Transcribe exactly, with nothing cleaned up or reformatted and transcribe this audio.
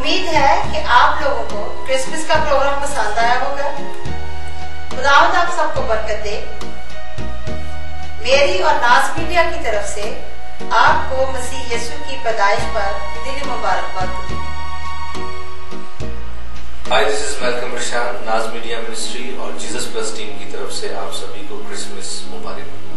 उम्मीद है कि आप लोगों को क्रिसमस का प्रोग्राम पसंद आया होगा। खुदावंद आप सबको बरकत दे। मेरी और नाज मीडिया की तरफ से आपको मसीह यीशु की पैदाइश पर दिली मुबारकबाद दूं। Hi, this is Malcolm Prashant, Naaz media ministry और जीसस प्लस टीम की तरफ से आप सभी को क्रिसमस मुबारक।